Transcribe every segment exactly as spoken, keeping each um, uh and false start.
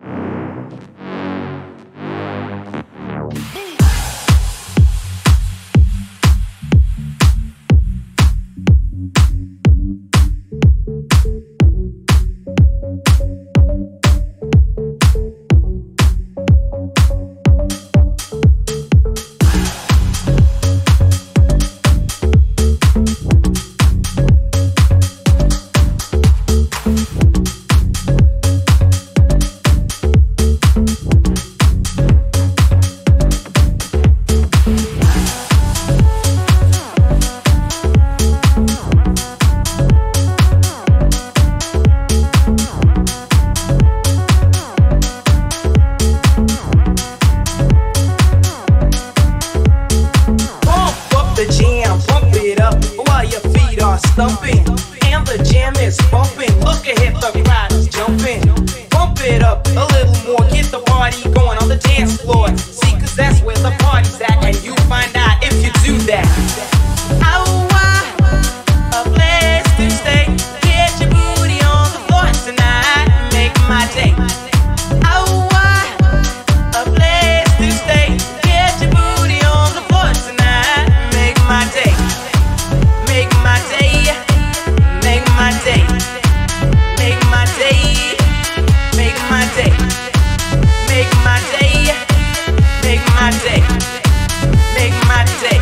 Thumping, and the jam is bumping. Look ahead, the crowd is jumping. Bump it up a little more, get the party going on the dance floor. See, cause that's where the party's at, and you find out if you do that. Oh, wow, a place to stay. Get your booty on the floor tonight, make my day. Oh, wow, a place to stay. Get your booty on the floor tonight, make my day. Make my day, make my day, make my day, make my day, make my day, make my day, make my day.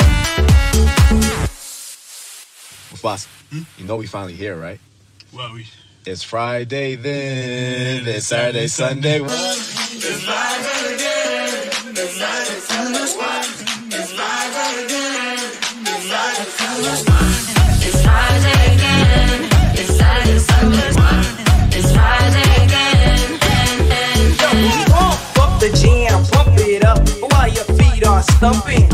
Well, boss, hmm? You know we finally here, right? Well, we... It's Friday then, it's Saturday, Sunday. It's Friday again, it's Friday, Sunday, it's Friday again, it's Friday, Sunday. It's Friday again, it's Saturday, Sunday, it's Friday again, and, and, and. Pump up the jam, pump it up while your feet are stumping.